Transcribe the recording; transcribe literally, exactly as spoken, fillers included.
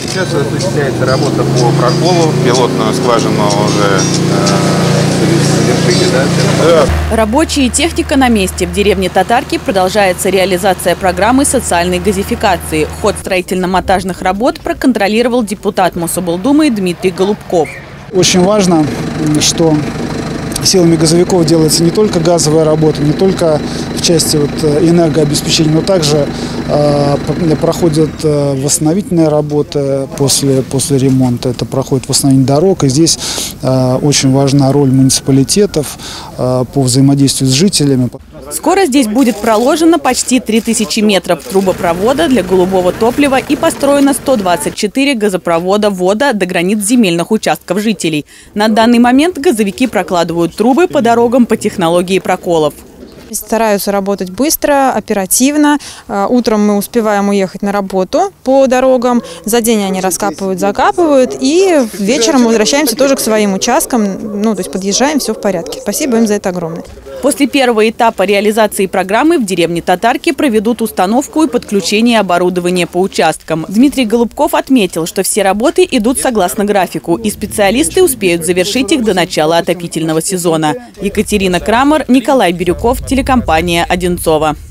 Сейчас осуществляется работа по проколу. Пилотную скважину уже э, завершили, да? Да. Рабочие и техника на месте. В деревне Татарки продолжается реализация программы социальной газификации. Ход строительно-монтажных работ проконтролировал депутат Мособлдумы Дмитрий Голубков. Очень важно, что силами газовиков делается не только газовая работа, не только в части вот энергообеспечения, но также э, проходят восстановительные работы после, после ремонта. Это проходит восстановление дорог. И здесь э, очень важна роль муниципалитетов э, по взаимодействию с жителями. Скоро здесь будет проложено почти три тысячи метров трубопровода для голубого топлива и построено сто двадцать четыре газопровода ввода до границ земельных участков жителей. На данный момент газовики прокладывают трубы по дорогам по технологии проколов. Стараются работать быстро, оперативно. Утром мы успеваем уехать на работу по дорогам. За день они раскапывают, закапывают. И вечером возвращаемся тоже к своим участкам. Ну, то есть подъезжаем, все в порядке. Спасибо им за это огромное. После первого этапа реализации программы в деревне Татарки проведут установку и подключение оборудования по участкам. Дмитрий Голубков отметил, что все работы идут согласно графику, и специалисты успеют завершить их до начала отопительного сезона. Екатерина Крамер, Николай Бирюков, телекомпания «Одинцово».